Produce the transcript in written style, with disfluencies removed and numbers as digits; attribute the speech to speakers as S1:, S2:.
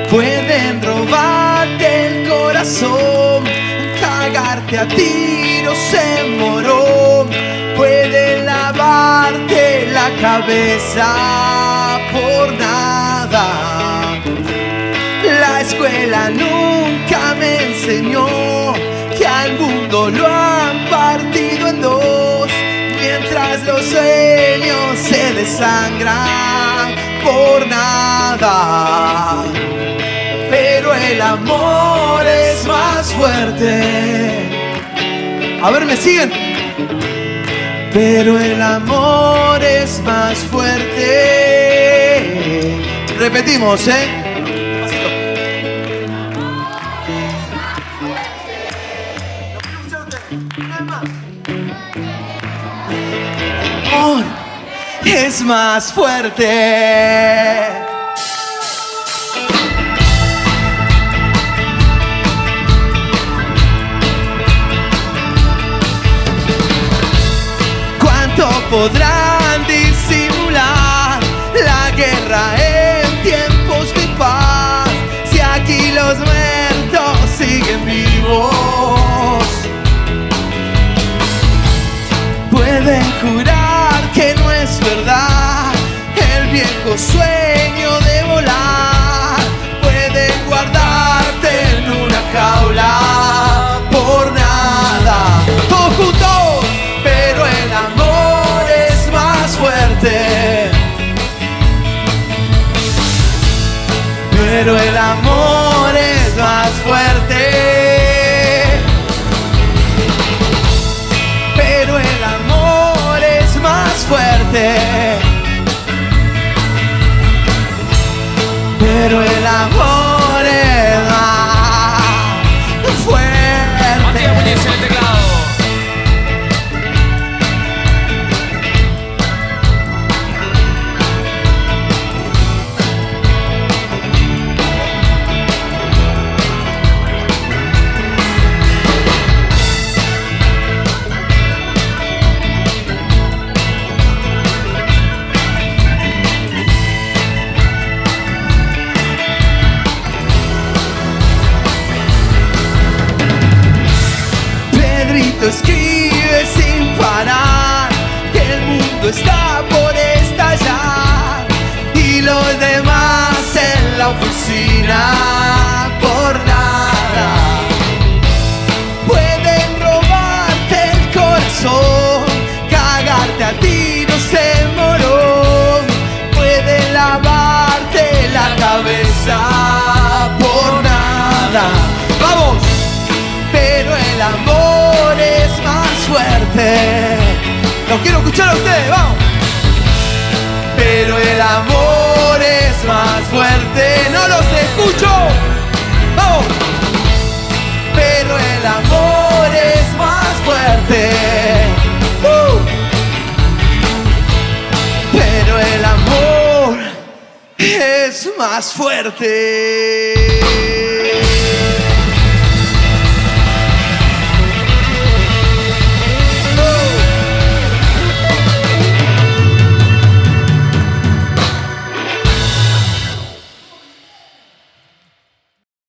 S1: Pueden robarte el corazón, cagarte a tiros en Morón. Pueden lavarte la cabeza por nada. La escuela nunca me enseñó que al mundo lo han partido en dos, mientras los sueños se desangran por nada. Pero el amor es más fuerte. A ver, ¿me siguen? Pero el amor es más fuerte. Repetimos, amor es más fuerte. ¿Cuánto podrán disimular la guerra en tiempos de paz, si aquí los muertos siguen vivos? Pueden jurar que no es verdad el viejo sueño de volar. Pueden guardarte en una jaula por nada. Todos juntos. Pero el amor es más fuerte. Pero el amor es más fuerte. Pero el amor es más fuerte. Pero el amor es más fuerte.
S2: Matías Muñiz en el teclado.
S1: Escribe sin parar que el mundo está por estallar, y los demás en la oficina por nada. Pueden robarte el corazón, cagarte a tiros en Morón. Pueden lavarte la cabeza por nada. ¡Vamos! Pero el amor es más fuerte. Los quiero escuchar a ustedes, vamos. Pero el amor es más fuerte. No los escucho. Vamos. Pero el amor es más fuerte. Pero el amor es más fuerte.